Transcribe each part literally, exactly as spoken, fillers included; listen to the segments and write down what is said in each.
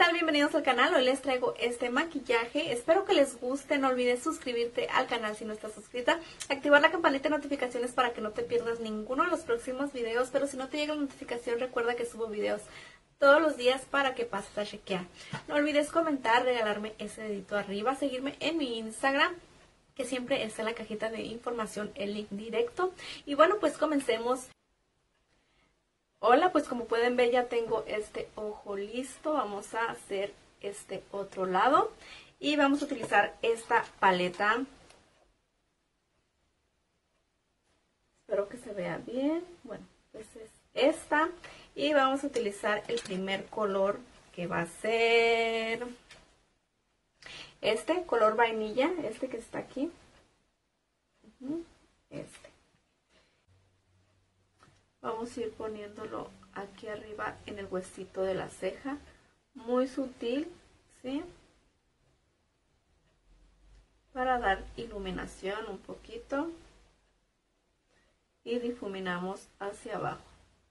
tal? Bienvenidos al canal. Hoy les traigo este maquillaje. Espero que les guste. No olvides suscribirte al canal si no estás suscrita. Activar la campanita de notificaciones para que no te pierdas ninguno de los próximos videos. Pero si no te llega la notificación, recuerda que subo videos todos los días para que pases a chequear. No olvides comentar, regalarme ese dedito arriba, seguirme en mi Instagram, que siempre está en la cajita de información el link directo. Y bueno, pues comencemos. Hola, pues como pueden ver ya tengo este ojo listo. Vamos a hacer este otro lado y vamos a utilizar esta paleta. Espero que se vea bien. Bueno, pues es esta y vamos a utilizar el primer color, que va a ser este color vainilla, este que está aquí. Este. Vamos a ir poniéndolo aquí arriba en el huesito de la ceja, muy sutil, ¿sí? Para dar iluminación un poquito y difuminamos hacia abajo.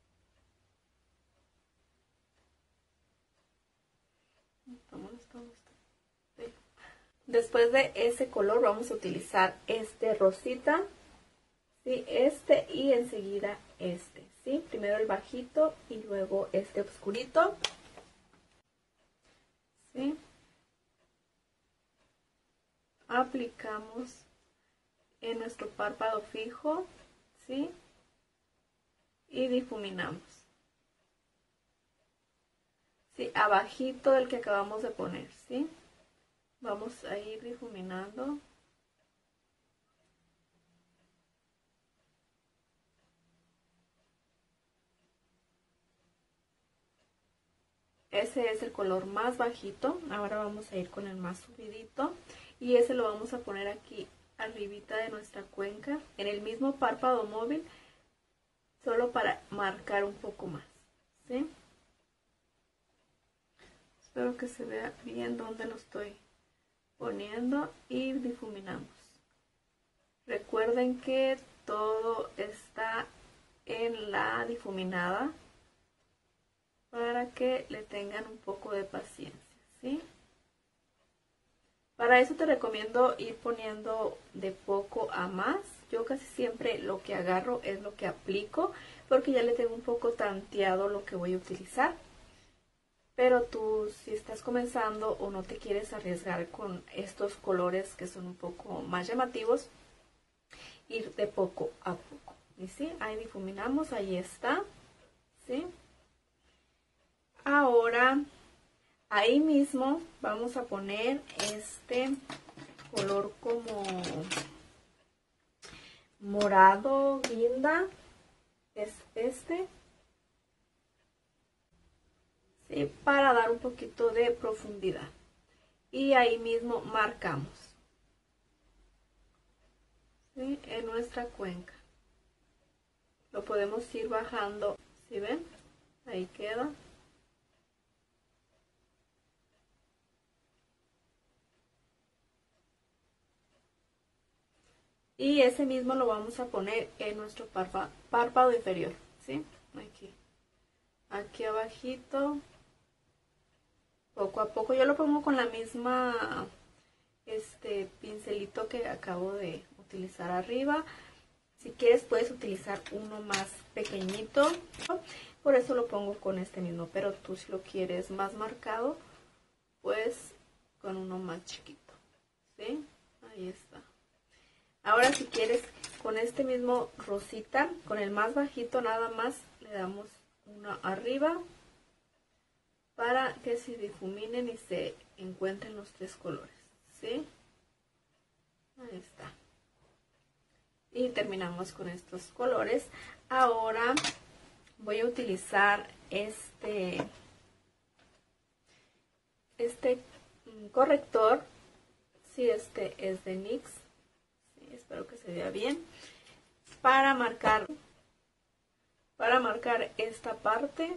Después de ese color vamos a utilizar este rosita. Sí, este y enseguida este, ¿sí? Primero el bajito y luego este oscurito, ¿sí? Aplicamos en nuestro párpado fijo, ¿sí? Y difuminamos, ¿sí? Abajito del que acabamos de poner, ¿sí? Vamos a ir difuminando. Ese es el color más bajito. Ahora vamos a ir con el más subidito. Y ese lo vamos a poner aquí arribita de nuestra cuenca, en el mismo párpado móvil, solo para marcar un poco más, ¿sí? Espero que se vea bien dónde lo estoy poniendo y difuminamos. Recuerden que todo está en la difuminada, para que le tengan un poco de paciencia, ¿sí? Para eso te recomiendo ir poniendo de poco a más. Yo casi siempre lo que agarro es lo que aplico, porque ya le tengo un poco tanteado lo que voy a utilizar. Pero tú, si estás comenzando o no te quieres arriesgar con estos colores que son un poco más llamativos, ir de poco a poco. ¿Y sí? Ahí difuminamos, ahí está, ¿sí? Ahora, ahí mismo vamos a poner este color como morado guinda, es este, ¿sí? Para dar un poquito de profundidad. Y ahí mismo marcamos, ¿sí? En nuestra cuenca. Lo podemos ir bajando, ¿sí ven? Ahí queda. Y ese mismo lo vamos a poner en nuestro párpado, párpado inferior, ¿sí? Aquí. Aquí abajito. Poco a poco. Yo lo pongo con la misma este pincelito que acabo de utilizar arriba. Si quieres puedes utilizar uno más pequeñito. Por eso lo pongo con este mismo. Pero tú si lo quieres más marcado, pues con uno más chiquito, ¿sí? Ahí está. Ahora si quieres con este mismo rosita, con el más bajito nada más, le damos uno arriba para que se difuminen y se encuentren los tres colores, ¿sí? Ahí está. Y terminamos con estos colores. Ahora voy a utilizar este, este corrector, sí, este es de NYX. Espero que se vea bien. Para marcar, para marcar esta parte.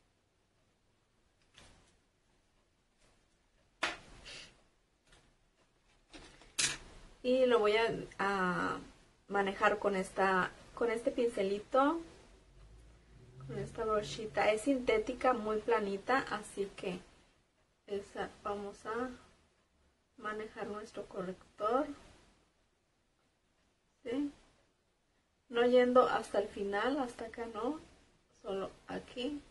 Y lo voy a, a manejar con esta, con este pincelito, con esta brochita. Es sintética, muy planita, así que esa, vamos a manejar nuestro corrector, ¿sí? No yendo hasta el final, hasta acá no, solo aquí.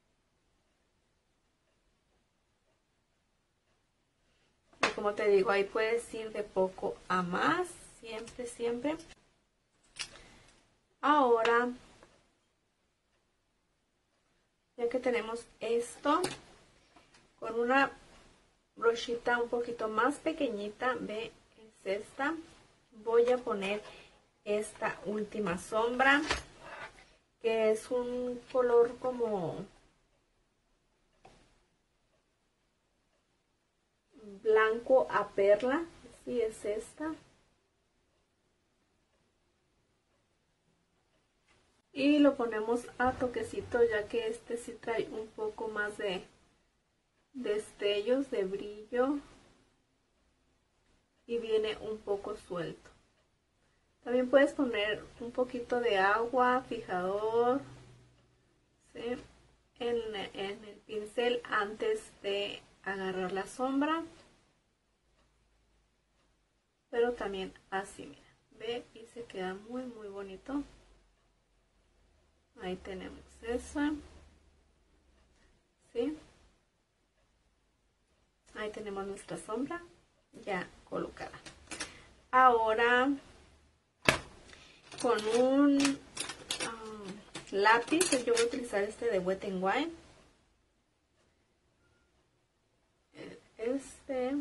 Y como te digo, ahí puedes ir de poco a más, siempre, siempre. Ahora, ya que tenemos esto, con una brochita un poquito más pequeñita, ve, es esta, voy a poner esta última sombra, que es un color como blanco a perla, así es esta. Y lo ponemos a toquecito, ya que este sí trae un poco más de destellos, de brillo, y viene un poco suelto. También puedes poner un poquito de agua, fijador, ¿sí? en, en el pincel antes de agarrar la sombra. Pero también así, mira, ve, y se queda muy muy bonito. Ahí tenemos eso, ¿sí? Ahí tenemos nuestra sombra ya colocada. Ahora, con un um, lápiz, yo voy a utilizar este de Wet n Wild. Este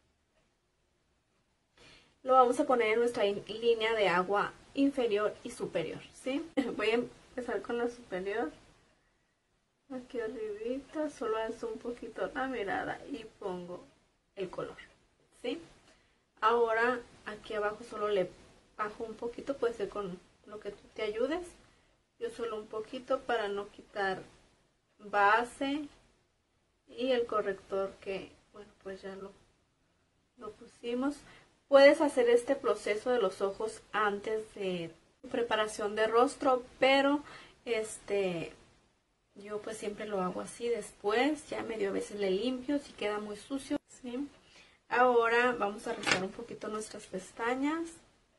lo vamos a poner en nuestra línea de agua inferior y superior, ¿sí? Voy a empezar con la superior. Aquí arribita, solo alzo un poquito la mirada y pongo el color, ¿sí? Ahora aquí abajo solo le bajo un poquito, puede ser con lo que tú te ayudes. Yo solo un poquito para no quitar base y el corrector que, bueno, pues ya lo, lo pusimos. Puedes hacer este proceso de los ojos antes de tu preparación de rostro, pero este... yo pues siempre lo hago así después, ya medio a veces le limpio si queda muy sucio, ¿sí? Ahora vamos a rizar un poquito nuestras pestañas,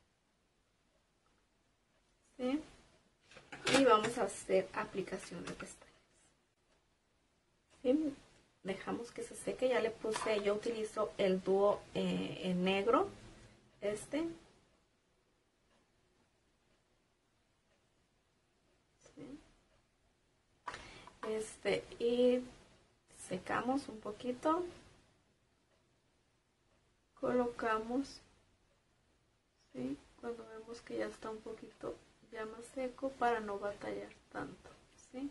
¿sí? Y vamos a hacer aplicación de pestañas, ¿sí? Dejamos que se seque, ya le puse, yo utilizo el dúo eh, en negro, este. Este, y secamos un poquito, colocamos, ¿sí? Cuando vemos que ya está un poquito ya más seco, para no batallar tanto, ¿sí?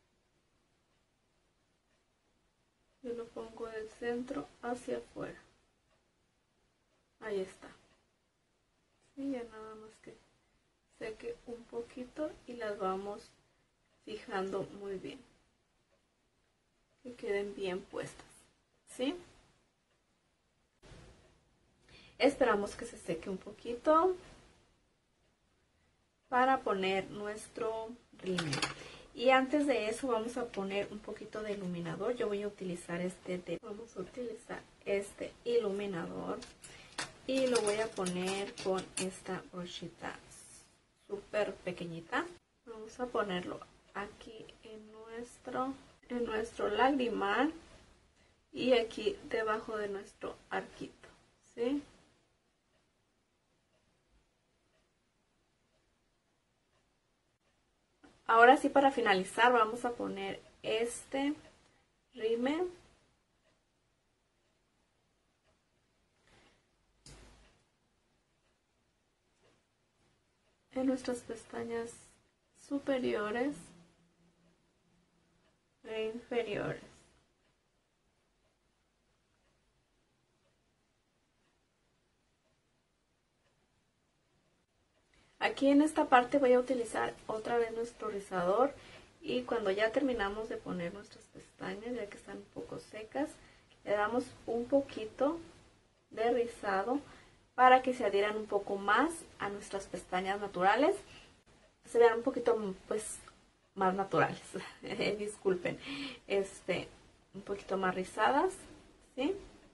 Yo lo pongo del centro hacia afuera, ahí está, ¿sí? Ya nada más que seque un poquito y las vamos fijando muy bien, que queden bien puestas, ¿sí? Esperamos que se seque un poquito para poner nuestro rímel. Y antes de eso vamos a poner un poquito de iluminador. Yo voy a utilizar este de, vamos a utilizar este iluminador y lo voy a poner con esta brochita súper pequeñita. Vamos a ponerlo aquí en nuestro en nuestro lagrimal y aquí debajo de nuestro arquito, ¿sí? Ahora sí, para finalizar vamos a poner este rímel en nuestras pestañas superiores e inferiores. Aquí en esta parte voy a utilizar otra vez nuestro rizador y cuando ya terminamos de poner nuestras pestañas, ya que están un poco secas, le damos un poquito de rizado para que se adhieran un poco más a nuestras pestañas naturales, se vean un poquito pues más naturales, disculpen, este, un poquito más rizadas, ¿sí?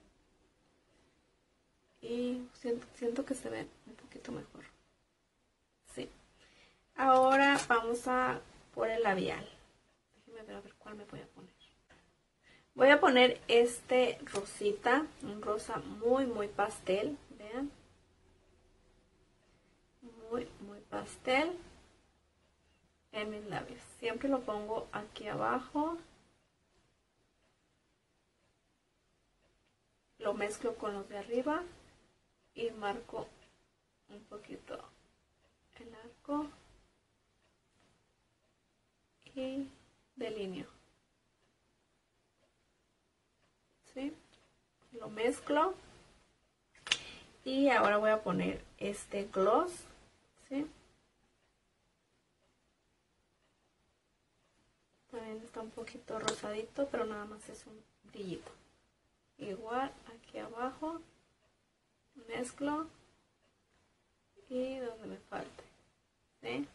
Y siento, siento que se ve un poquito mejor. Sí. Ahora vamos a por el labial. Déjenme ver a ver cuál me voy a poner. Voy a poner este rosita, un rosa muy, muy pastel. Vean. Muy, muy pastel. En mis labios. Siempre lo pongo aquí abajo. Lo mezclo con los de arriba. Y marco un poquito el arco. Y delineo. ¿Sí? Lo mezclo. Y ahora voy a poner este gloss. ¿Sí? También está un poquito rosadito, pero nada más es un brillito. Igual aquí abajo. Mezclo. Y donde me falte. ¿Sí?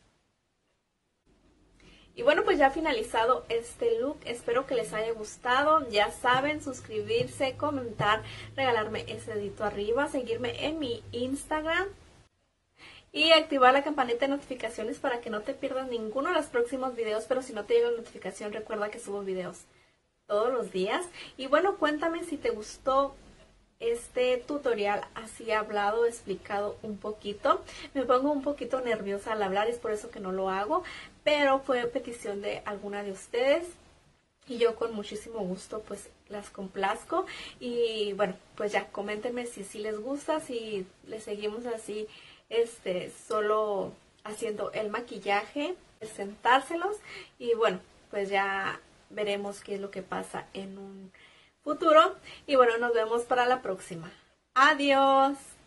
Y bueno, pues ya ha finalizado este look. Espero que les haya gustado. Ya saben, suscribirse, comentar, regalarme ese dedito arriba, seguirme en mi Instagram y activar la campanita de notificaciones para que no te pierdas ninguno de los próximos videos. Pero si no te llega la notificación, recuerda que subo videos todos los días. Y bueno, cuéntame si te gustó este tutorial así hablado, explicado un poquito. Me pongo un poquito nerviosa al hablar, es por eso que no lo hago, pero fue petición de alguna de ustedes y yo con muchísimo gusto pues las complazco. Y bueno, pues ya coméntenme si sí les gusta, si les seguimos así este solo haciendo el maquillaje, presentárselos, y bueno, pues ya veremos qué es lo que pasa en un futuro. Y bueno, nos vemos para la próxima. Adiós.